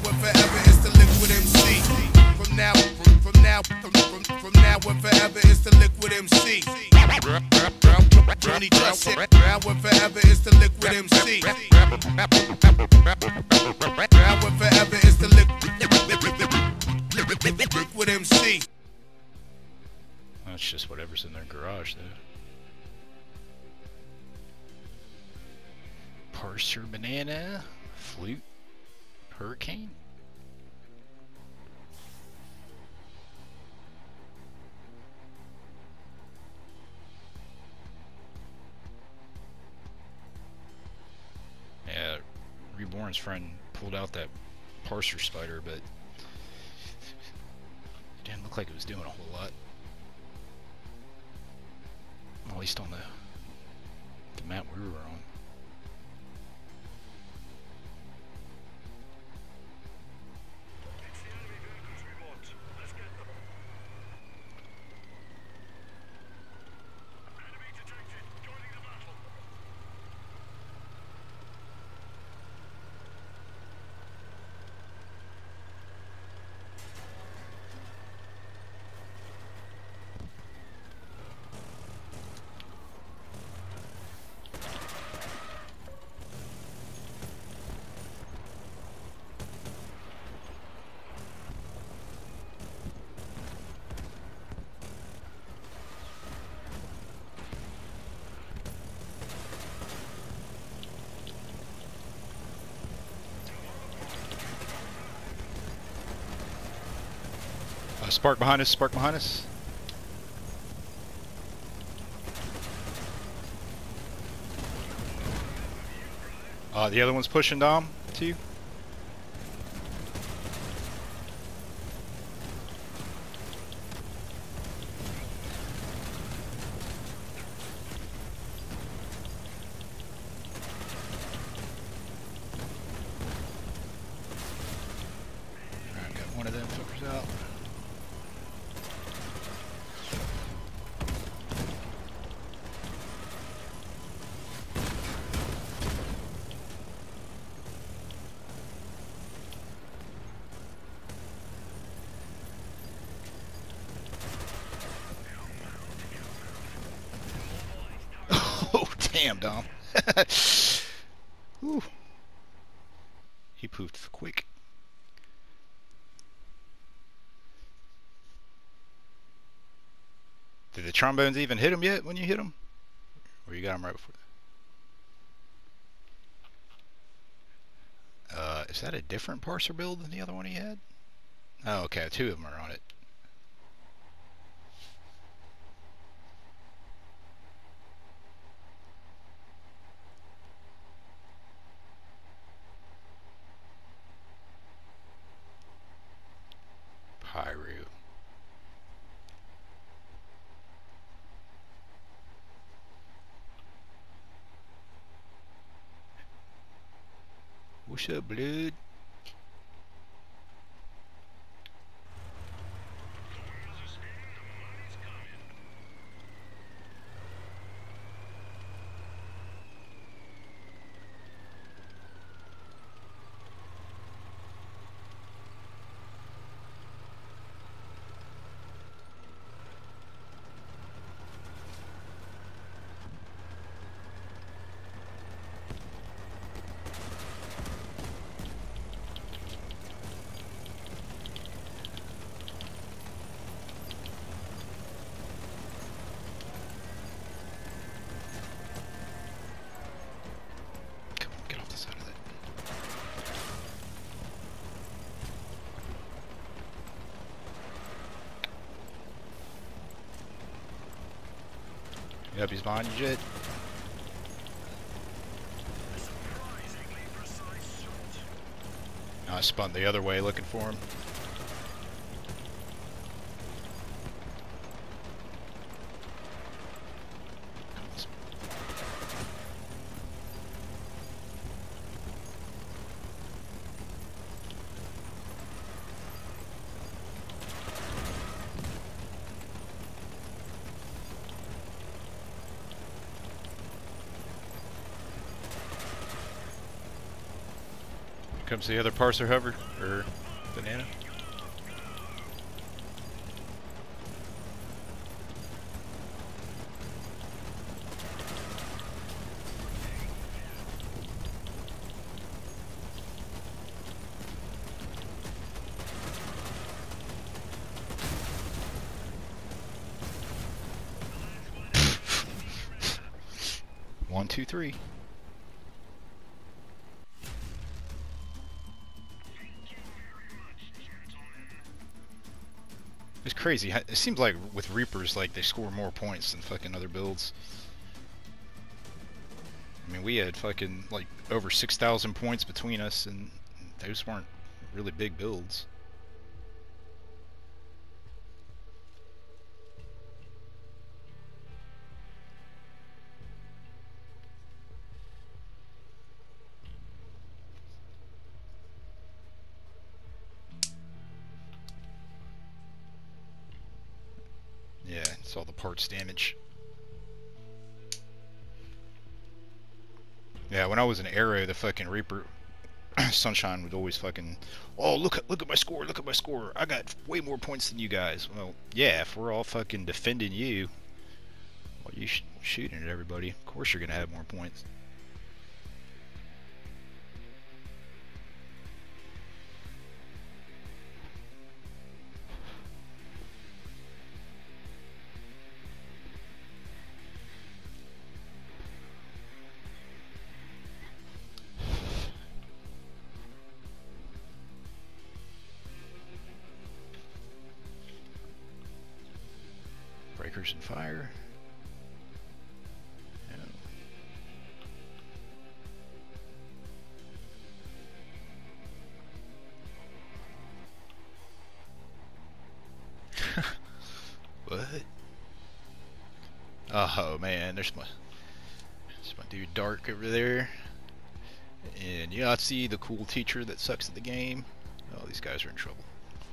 and forever, it's the Liquid MC. From now and forever, it's the Liquid MC. Tony Trust it. Now and forever, it's the Liquid MC. Now and forever, it's the Liquid MC. That's just whatever's in their garage, though. Parser banana, flute, hurricane. Yeah, Reborn's friend pulled out that parser spider, but it didn't look like it was doing a whole lot. At least on the map we were on. Spark behind us, spark behind us. The other one's pushing Dom to you. Alright, got one of them fuckers out. Damn, Dom. Ooh. He poofed quick. Did the trombones even hit him yet when you hit him? Or you got him right before that? Is that a different parser build than the other one he had? Oh, okay. Two of them are on it. Pyru. What's up, blood? Yep, he's behind you, Jet. I spun the other way looking for him. comes the other parser hover, or banana. One, two, three. It's crazy. It seems like with Reapers, like they score more points than fucking other builds. I mean, we had fucking like over 6,000 points between us, and those weren't really big builds. Yeah, it's all the parts damage. Yeah, when I was an Arrow, the fucking Reaper Sunshine would always fucking, oh, look at my score, look at my score. I got way more points than you guys. Well, yeah, if we're all fucking defending you, well, you shooting at everybody, of course you're gonna have more points. Breakers and fire. What? Oh man, there's my dude Dark over there. And Yahtzee, the cool teacher that sucks at the game. Oh, these guys are in trouble.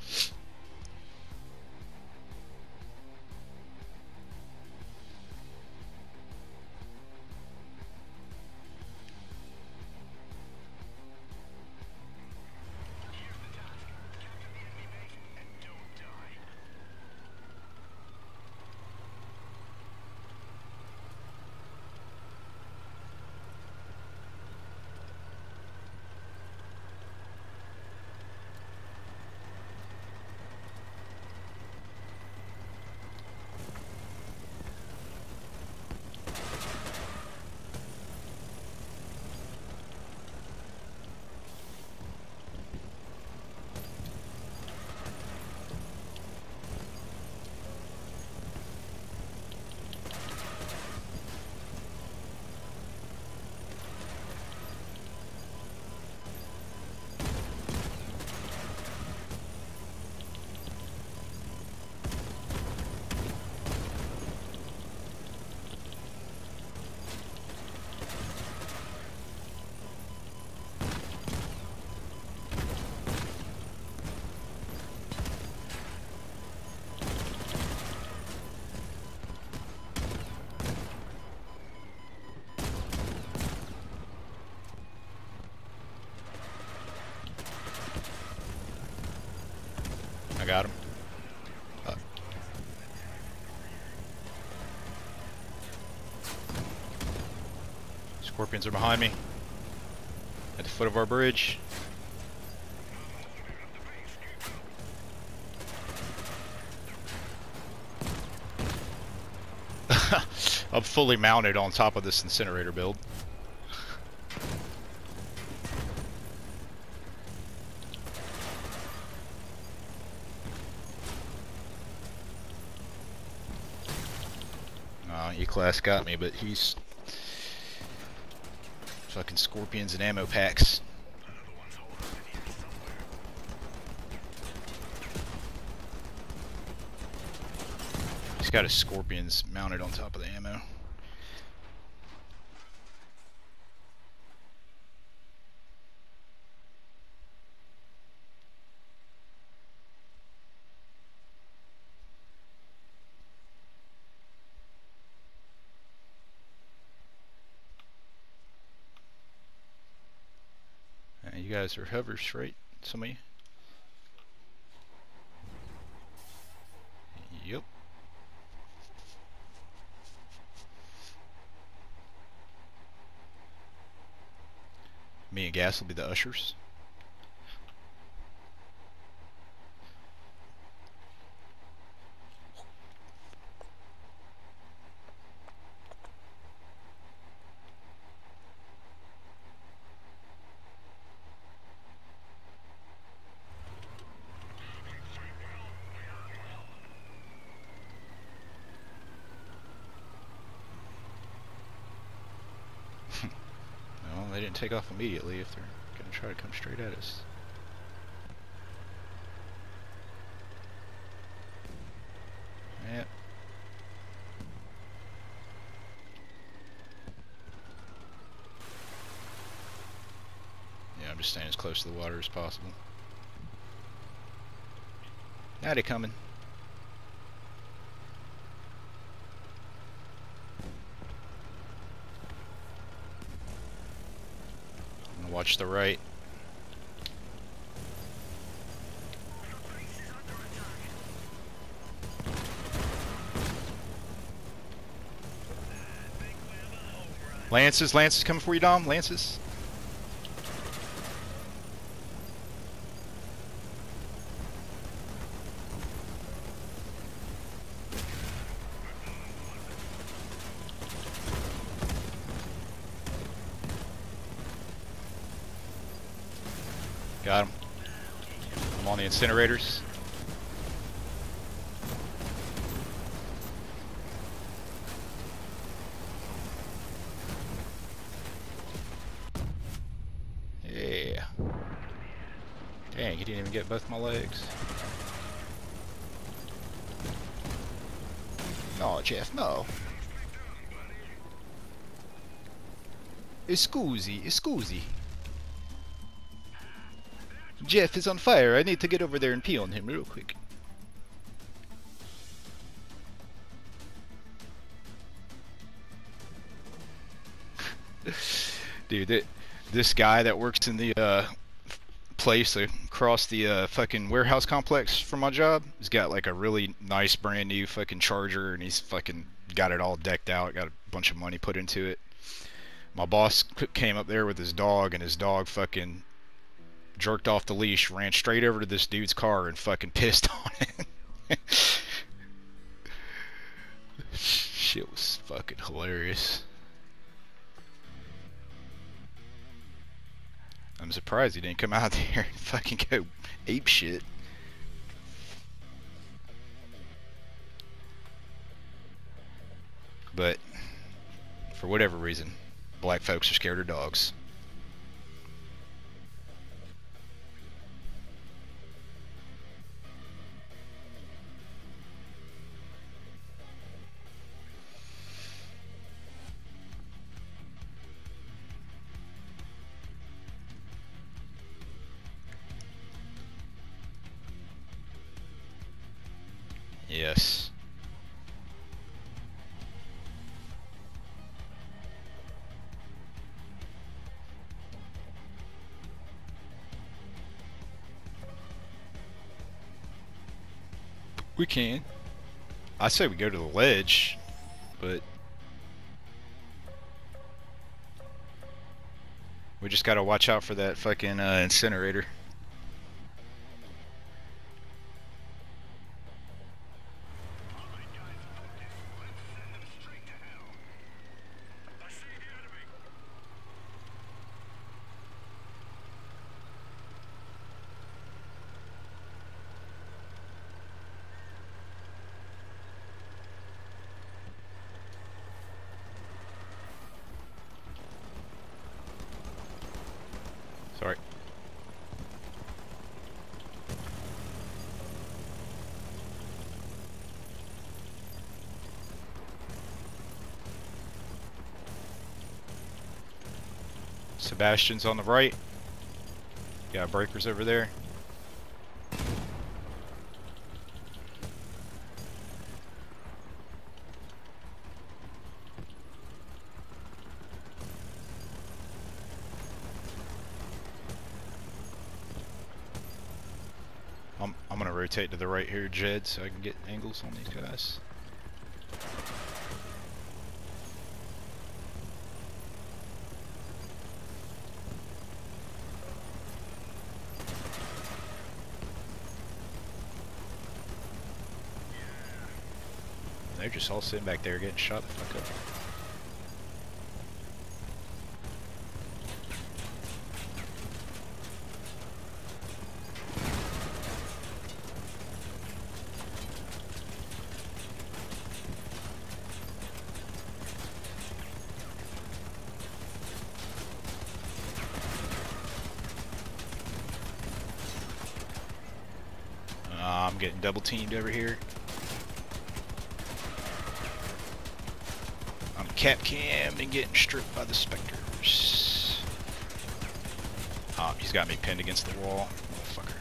I got him. Scorpions are behind me. At the foot of our bridge. I'm fully mounted on top of this incinerator build. E-Class got me, but he's fucking scorpions and ammo packs. He's got his scorpions mounted on top of the ammo. You You guys are hovers, right? Some of you? Yep. Me and Gas will be the ushers. No, they didn't take off immediately if they're gonna try to come straight at us. Yep. Yeah, I'm just staying as close to the water as possible. Now they're coming. I'm gonna watch the right. Lances coming for you, Dom. Lances. Got him. I'm on the incinerators. Yeah. Dang, he didn't even get both my legs. No, Jeff, no. Scusi. Jeff is on fire. I need to get over there and pee on him real quick. Dude, this guy that works in the place across the fucking warehouse complex from my job has got like a really nice brand new fucking Charger, and he's fucking got it all decked out, got a bunch of money put into it. My boss came up there with his dog, and his dog fucking jerked off the leash, ran straight over to this dude's car and fucking pissed on it. Shit was fucking hilarious. I'm surprised he didn't come out there and fucking go ape shit. But for whatever reason, black folks are scared of dogs. Yes. We can. I say we go to the ledge, but we just gotta watch out for that fucking incinerator. Sorry. Sebastian's on the right. Got breakers over there. I'm gonna rotate to the right here, Jed, so I can get angles on these guys. They're just all sitting back there getting shot the fuck up. I'm getting double teamed over here. I'm cap cammed and getting stripped by the specters. Oh, he's got me pinned against the wall. Motherfucker.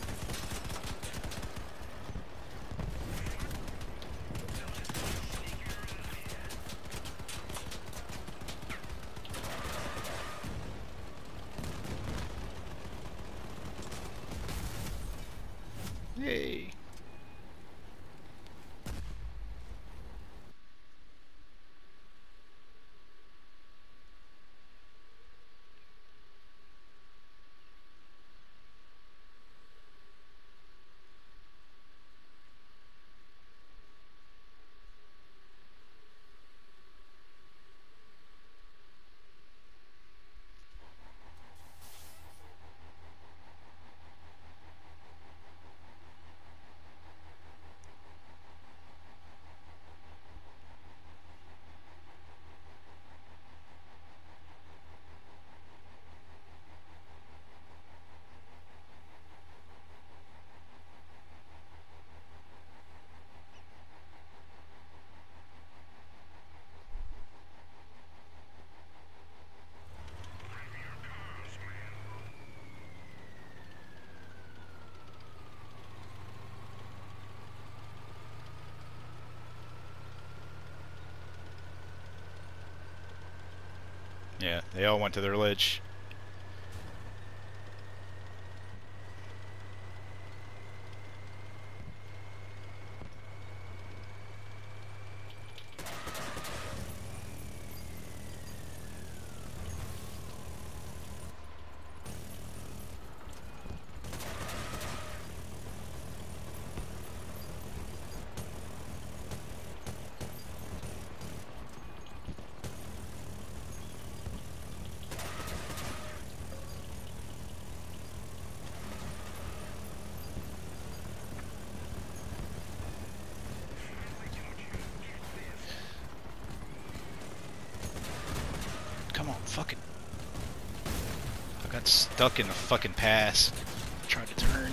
Yay. Yeah, they all went to their ledge. Come on, fucking. I got stuck in the fucking pass. Trying to turn.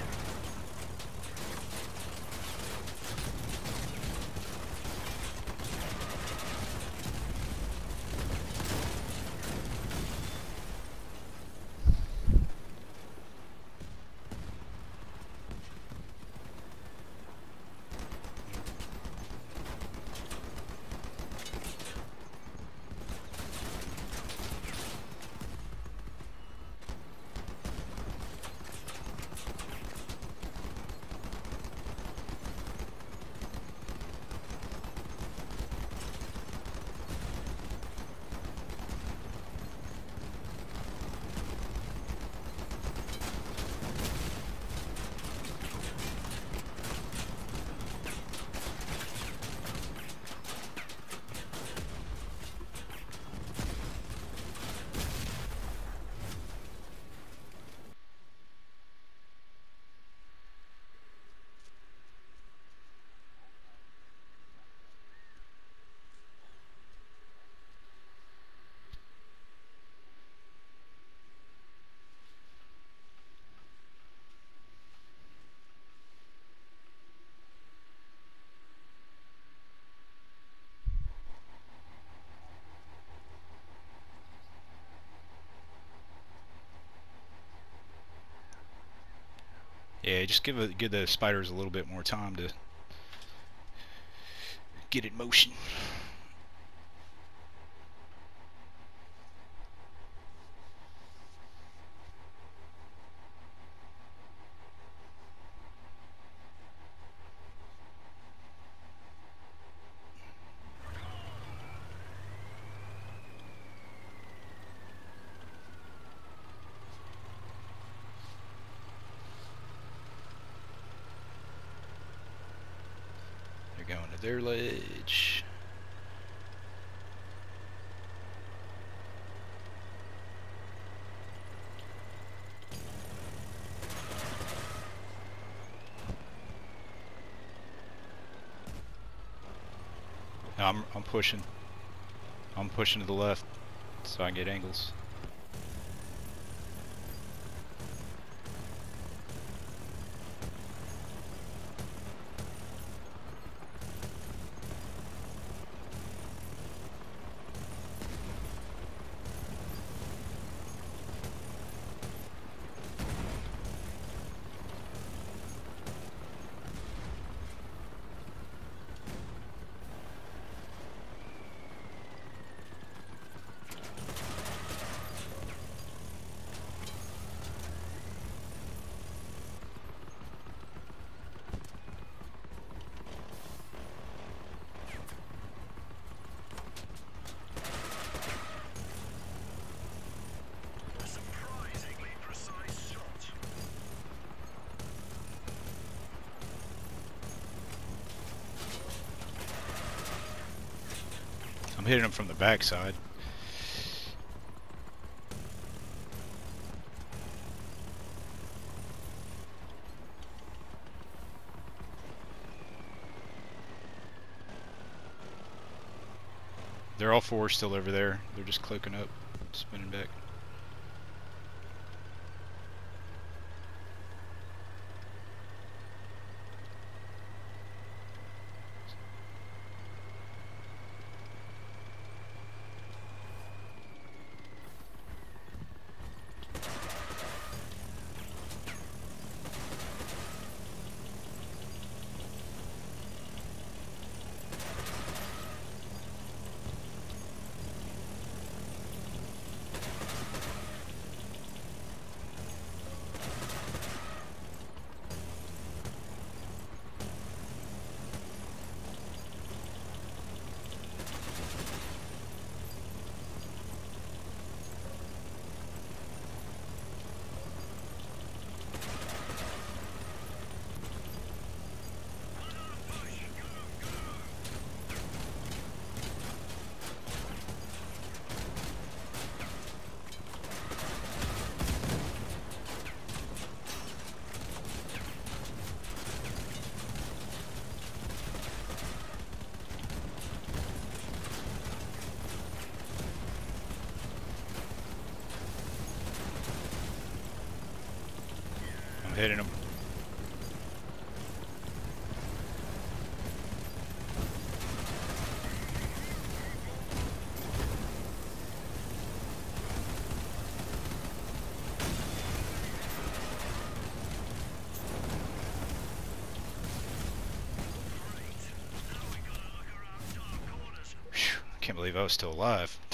Yeah, just give the spiders a little bit more time to get in motion. their ledge. No, I'm pushing. I'm pushing to the left so I can get angles. I'm hitting them from the backside. They're all four still over there. They're just cloaking up, spinning back. I'm hitting them. Can't believe I was still alive.